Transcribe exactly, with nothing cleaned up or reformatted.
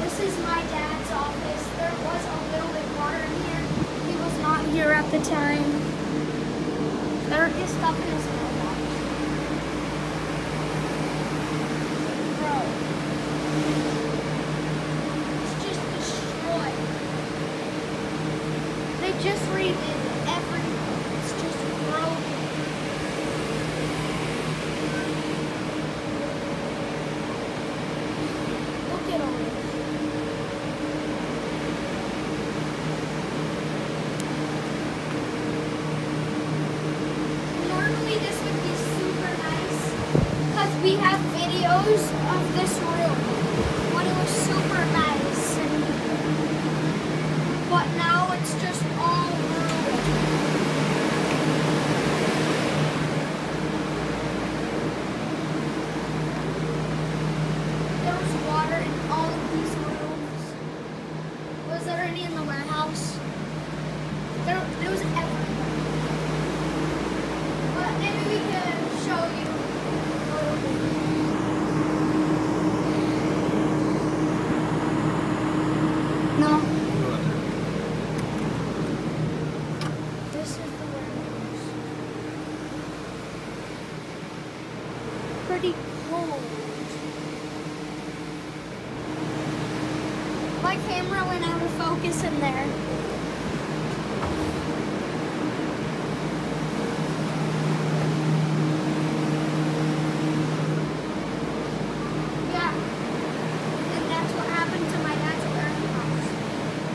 This is my dad's office. There was a little bit of water in here. He was not here at the time. There is stuff in his mailbox. Bro. It's just destroyed. They just redid everything. It's just broken. Look at all this. Normally this would be super nice because we have videos of this room when it was super nice. But now it's just all ruined. There was water in all of these rooms. Was there any in the warehouse? There, there was everywhere. But maybe we can show you a little bit. No. This is the warehouse. Pretty cold. My camera went out of focus in there.